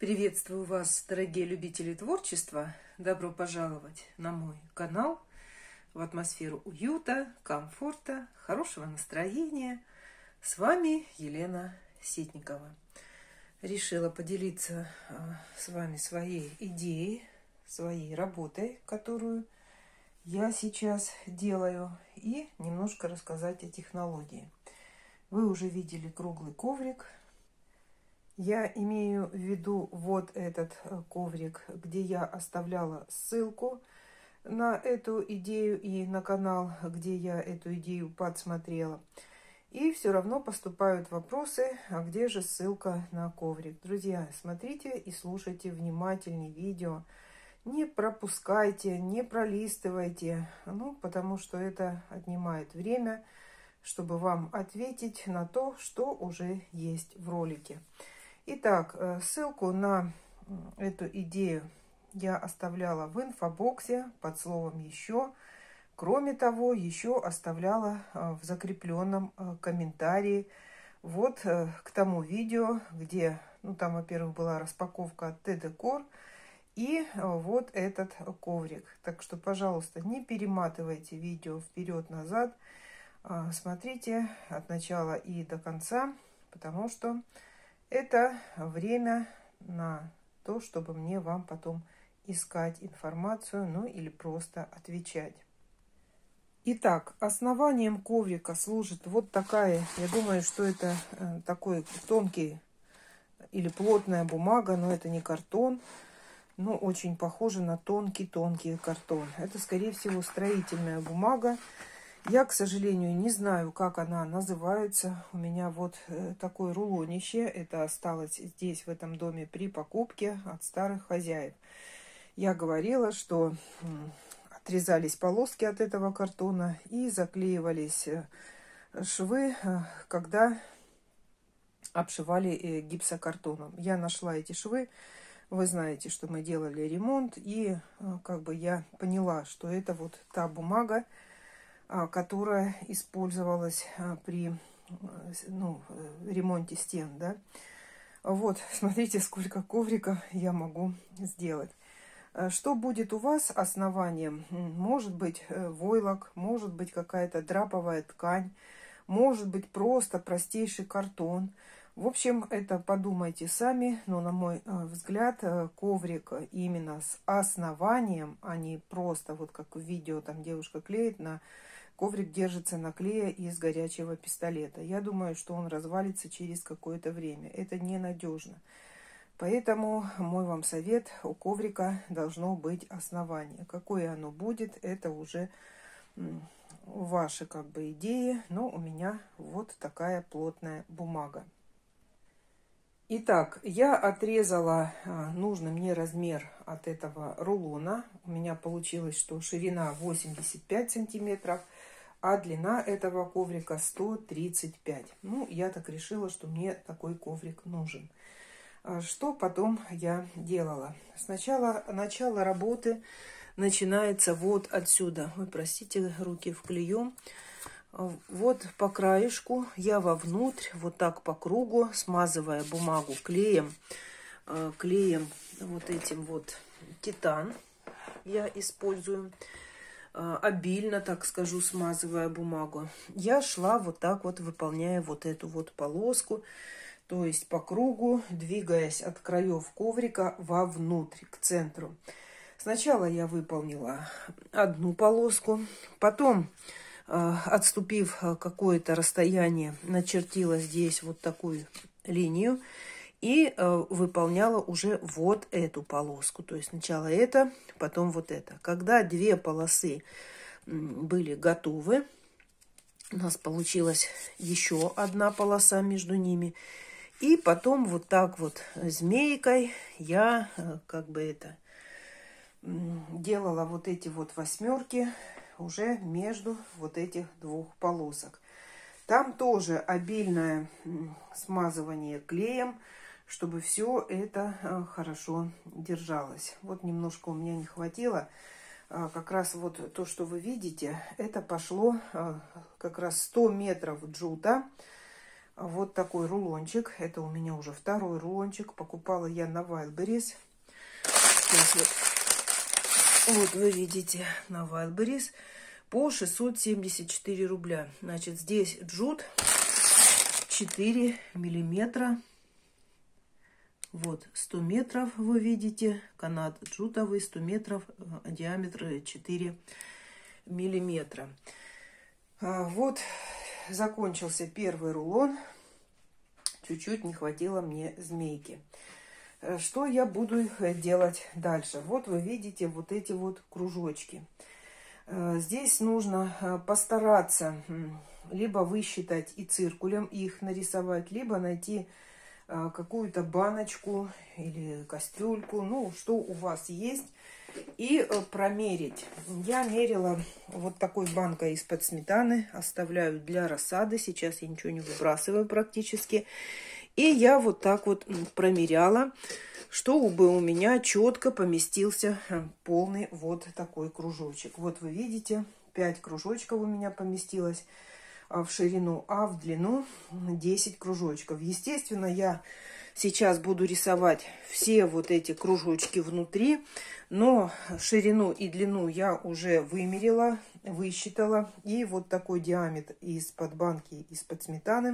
Приветствую вас, дорогие любители творчества! Добро пожаловать на мой канал в атмосферу уюта, комфорта, хорошего настроения. С вами Елена Ситникова. Решила поделиться с вами своей идеей, своей работой, которую я сейчас делаю, и немножко рассказать о технологии. Вы уже видели круглый коврик. Я имею в виду вот этот коврик, где я оставляла ссылку на эту идею и на канал, где я эту идею подсмотрела. И все равно поступают вопросы, а где же ссылка на коврик? Друзья, смотрите и слушайте внимательнее видео. Не пропускайте, не пролистывайте, потому что это отнимает время, чтобы вам ответить на то, что уже есть в ролике. Итак, ссылку на эту идею я оставляла в инфобоксе под словом «еще». Кроме того, еще оставляла в закрепленном комментарии вот к тому видео, где, там, во-первых, была распаковка от Т-Декор и вот этот коврик. Так что, пожалуйста, не перематывайте видео вперед-назад. Смотрите от начала и до конца, потому что это время на то, чтобы мне вам потом искать информацию, или просто отвечать. Итак, основанием коврика служит вот такая, я думаю, что это такой тонкий или плотная бумага, но это не картон, но очень похоже на тонкий-тонкий картон. Это, скорее всего, строительная бумага. Я, к сожалению, не знаю, как она называется. У меня вот такое рулонище. Это осталось здесь, в этом доме, при покупке от старых хозяев. Я говорила, что отрезались полоски от этого картона и заклеивались швы, когда обшивали гипсокартоном. Я нашла эти швы. Вы знаете, что мы делали ремонт. И я поняла, что это вот та бумага, которая использовалась при ремонте стен, да. Вот, смотрите, сколько ковриков я могу сделать. Что будет у вас основанием? Может быть войлок, может быть какая-то драповая ткань, может быть просто простейший картон. В общем, это подумайте сами, но, на мой взгляд, коврик именно с основанием, а не просто, вот как в видео, там девушка клеит коврик держится на клее из горячего пистолета. Я думаю, что он развалится через какое-то время. Это ненадежно. Поэтому мой вам совет: у коврика должно быть основание. Какое оно будет, это уже ваши идеи. Но у меня вот такая плотная бумага. Итак, я отрезала нужный мне размер от этого рулона. У меня получилось, что ширина 85 сантиметров, а длина этого коврика 135. Я так решила, что мне такой коврик нужен. Что потом я делала? Сначала начало работы начинается вот отсюда. Ой, простите, руки в клеем. Вот по краешку я вовнутрь, вот так по кругу, смазывая бумагу клеем, вот этим вот титан я использую, обильно, так скажу, смазывая бумагу. Я шла вот так вот, выполняя вот эту вот полоску, то есть по кругу, двигаясь от краев коврика вовнутрь, к центру. Сначала я выполнила одну полоску, потом, отступив какое-то расстояние, начертила здесь вот такую линию и выполняла уже вот эту полоску. То есть сначала это, потом вот это. Когда две полосы были готовы, у нас получилась еще одна полоса между ними. И потом вот так вот змейкой я делала вот эти вот восьмерки уже между вот этих двух полосок. Там тоже обильное смазывание клеем, чтобы все это хорошо держалось. Вот немножко у меня не хватило. Как раз вот то, что вы видите, это пошло как раз 100 метров джута. Вот такой рулончик. Это у меня уже второй рулончик. Покупала я на Wildberries. Вот вы видите на Wildberries по 674 рубля. Значит, здесь джут 4 миллиметра. Вот 100 метров вы видите. Канат джутовый 100 метров. Диаметр 4 миллиметра. Вот закончился первый рулон. Чуть-чуть не хватило мне змейки. Что я буду делать дальше? Вот вы видите вот эти вот кружочки. Здесь нужно постараться либо высчитать и циркулем их нарисовать, либо найти какую-то баночку или кастрюльку, ну, что у вас есть, и промерить. Я мерила вот такой банкой из-под сметаны, оставляю для рассады. Сейчас я ничего не выбрасываю практически. И я вот так вот промеряла, чтобы у меня четко поместился полный вот такой кружочек. Вот вы видите, 5 кружочков у меня поместилось в ширину, а в длину 10 кружочков. Естественно, я сейчас буду рисовать все вот эти кружочки внутри, но ширину и длину я уже вымерила, высчитала. И вот такой диаметр из-под банки, из-под сметаны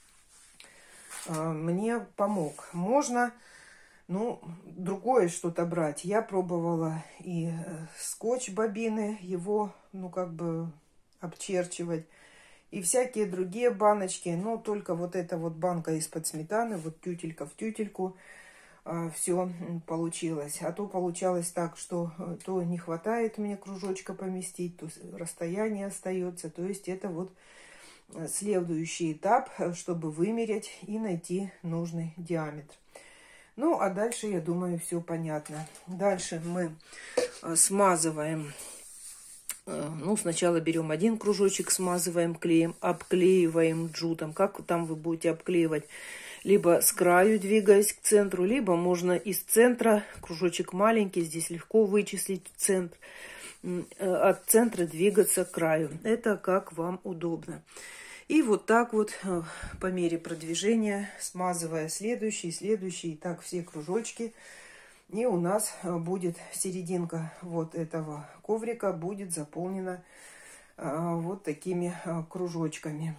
мне помог. Можно, ну, другое что-то брать. Я пробовала и скотч-бобины, его, ну, как бы обчерчивать. И всякие другие баночки. Но только вот эта вот банка из-под сметаны, вот тютелька в тютельку, все получилось. А то получалось так, что то не хватает мне кружочка поместить, то расстояние остается. То есть это вот следующий этап, чтобы вымерять и найти нужный диаметр. Ну, а дальше, я думаю, все понятно. Дальше мы смазываем. Ну, сначала берем один кружочек, смазываем клеем, обклеиваем джутом. Как там вы будете обклеивать? Либо с краю, двигаясь к центру, либо можно из центра, кружочек маленький, здесь легко вычислить центр, от центра двигаться к краю. Это как вам удобно. И вот так вот по мере продвижения, смазывая следующий, и так все кружочки. И у нас будет серединка вот этого коврика будет заполнена вот такими кружочками.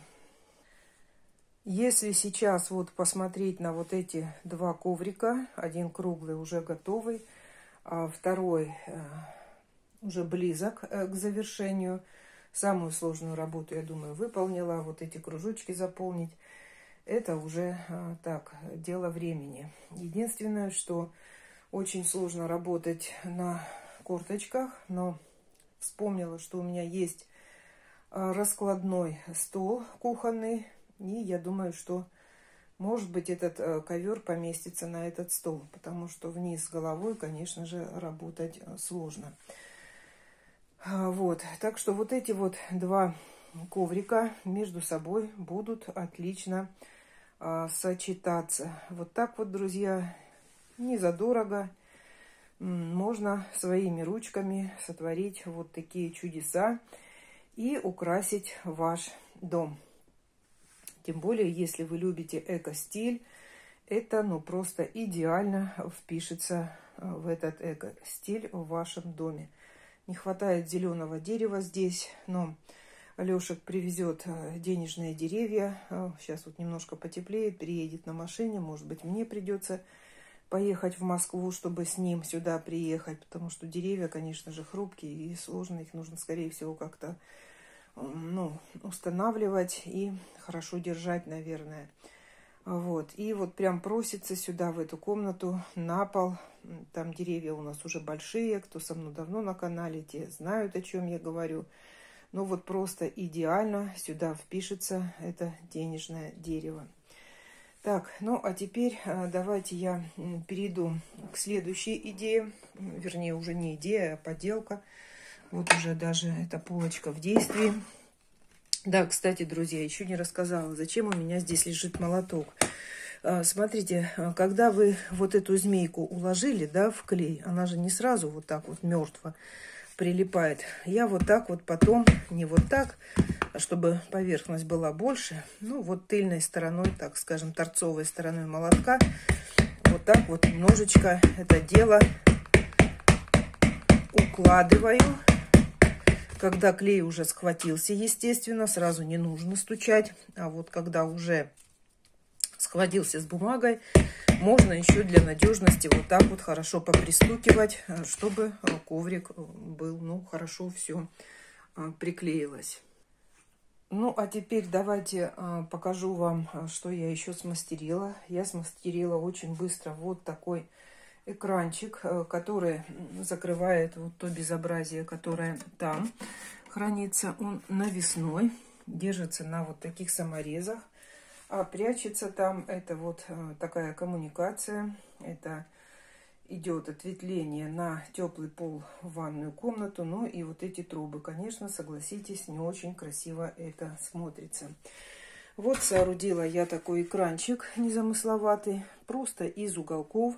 Если сейчас вот посмотреть на вот эти два коврика, один круглый уже готовый, а второй уже близок к завершению. Самую сложную работу, я думаю, выполнила. Вот эти кружочки заполнить, это уже так, дело времени. Единственное, что очень сложно работать на корточках, но вспомнила, что у меня есть раскладной стол кухонный, и я думаю, что, может быть, этот ковер поместится на этот стол, потому что вниз головой, конечно же, работать сложно. Вот, так что вот эти вот два коврика между собой будут отлично сочетаться. Вот так вот, друзья, не задорого можно своими ручками сотворить вот такие чудеса и украсить ваш дом. Тем более, если вы любите эко-стиль, это ну просто идеально впишется в этот эко-стиль в вашем доме. Не хватает зеленого дерева здесь, но Лешек привезет денежные деревья. Сейчас вот немножко потеплеет, приедет на машине. Может быть, мне придется поехать в Москву, чтобы с ним сюда приехать, потому что деревья, конечно же, хрупкие и сложно. Их нужно, скорее всего, как-то устанавливать и хорошо держать, наверное. Вот. И вот прям просится сюда, в эту комнату, на пол. Там деревья у нас уже большие. Кто со мной давно на канале, те знают, о чем я говорю. Но вот просто идеально сюда впишется это денежное дерево. Так, ну а теперь давайте я перейду к следующей идее. Вернее, уже не идея, а поделка. Вот уже даже эта полочка в действии. Да, кстати, друзья, еще не рассказала, зачем у меня здесь лежит молоток. Смотрите, когда вы вот эту змейку уложили, да, в клей, она же не сразу вот так вот мертво прилипает. Я вот так вот потом, не вот так, а чтобы поверхность была больше, ну вот тыльной стороной, так скажем, торцовой стороной молотка, вот так вот немножечко это дело укладываю. Когда клей уже схватился, естественно, сразу не нужно стучать. А вот когда уже схватился с бумагой, можно еще для надежности вот так вот хорошо попристукивать, чтобы коврик был, ну, хорошо все приклеилось. Ну, а теперь давайте покажу вам, что я еще смастерила. Я смастерила очень быстро вот такой экранчик, который закрывает вот то безобразие, которое там хранится. Он навесной, держится на вот таких саморезах, а прячется там, это вот такая коммуникация. Это идет ответвление на теплый пол в ванную комнату. Ну и вот эти трубы, конечно, согласитесь, не очень красиво это смотрится. Вот соорудила я такой экранчик незамысловатый, просто из уголков.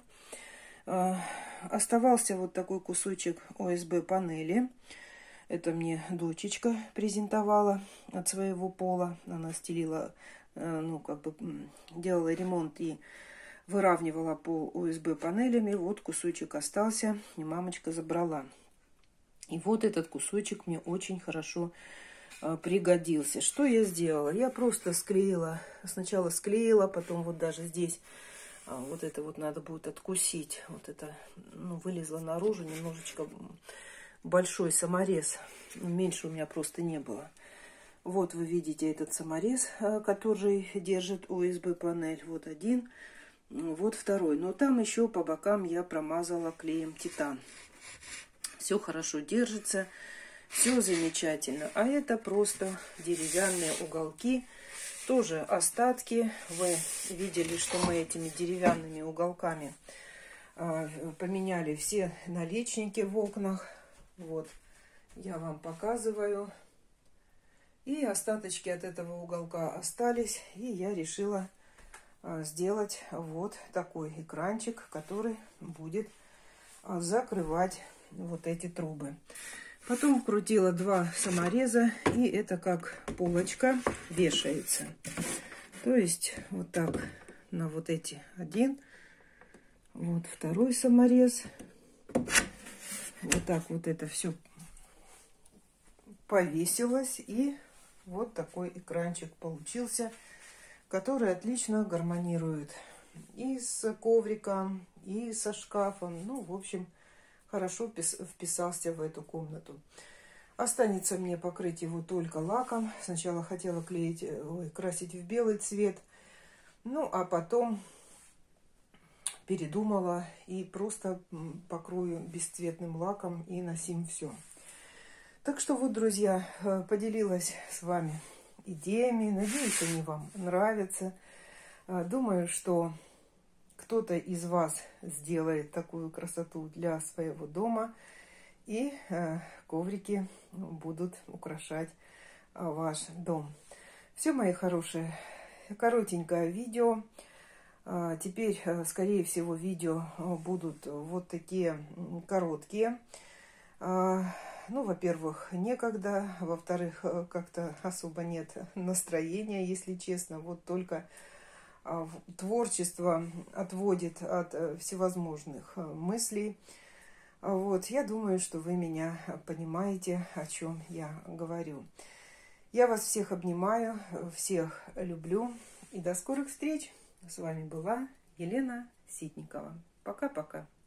Оставался вот такой кусочек ОСБ панели. Это мне дочечка презентовала от своего пола. Она стелила, ну, как бы делала ремонт и выравнивала пол ОСБ панелями. Вот кусочек остался, и мамочка забрала. И вот этот кусочек мне очень хорошо пригодился. Что я сделала? Я просто склеила, сначала склеила, потом вот даже здесь вот это вот надо будет откусить. Вот это, ну, вылезло наружу немножечко большой саморез. Меньше у меня просто не было. Вот вы видите этот саморез, который держит ОСБ панель. Вот один, вот второй. Но там еще по бокам я промазала клеем титан. Все хорошо держится, все замечательно. А это просто деревянные уголки. Тоже остатки. Вы видели, что мы этими деревянными уголками поменяли все наличники в окнах. Вот, я вам показываю. И остаточки от этого уголка остались. И я решила сделать вот такой экранчик, который будет закрывать вот эти трубы. Потом вкрутила два самореза, и это как полочка вешается. То есть вот так на вот эти один, вот второй саморез. Вот так вот это все повесилось, и вот такой экранчик получился, который отлично гармонирует и с ковриком, и со шкафом. Ну, в общем, хорошо вписался в эту комнату. Останется мне покрыть его только лаком. Сначала хотела красить в белый цвет. Ну, а потом передумала и просто покрою бесцветным лаком и на сим все. Так что вот, друзья, поделилась с вами идеями. Надеюсь, они вам нравятся. Думаю, что кто-то из вас сделает такую красоту для своего дома, и коврики будут украшать ваш дом. Все, мои хорошие, коротенькое видео. Теперь, скорее всего, видео будут вот такие короткие. Ну, во-первых, некогда. Во-вторых, как-то особо нет настроения, если честно. Вот только творчество отводит от всевозможных мыслей. Вот, я думаю, что вы меня понимаете, о чем я говорю. Я вас всех обнимаю, всех люблю. И до скорых встреч. С вами была Елена Ситникова. Пока-пока.